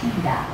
것입니다.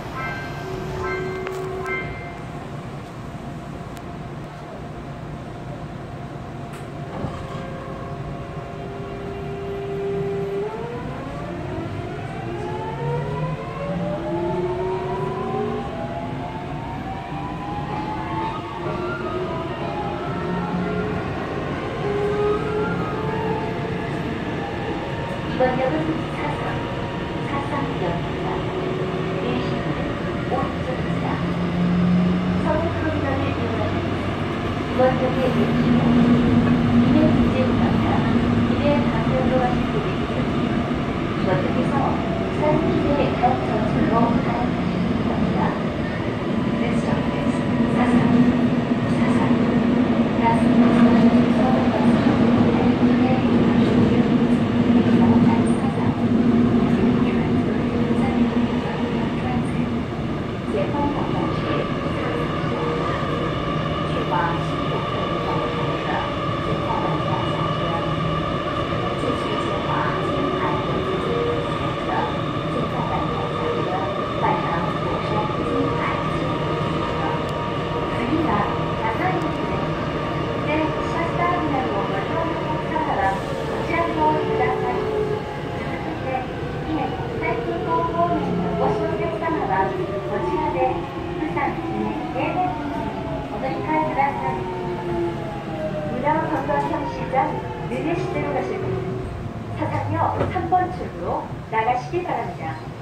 이번 역은 사상역입니다. 내리시는 오른쪽입니다. 서울터미널을 이용하시는 이번 역의 내리시고 이내 국제공항이나 이내 강변으로 가실 고객님은 이번 역에서 부산 기내 각 전철로 갈아타시기 바랍니다. Next stop is 사상. 시장 늘리시대로 가실 분은 사상역 3번 출구로 나가시기 바랍니다.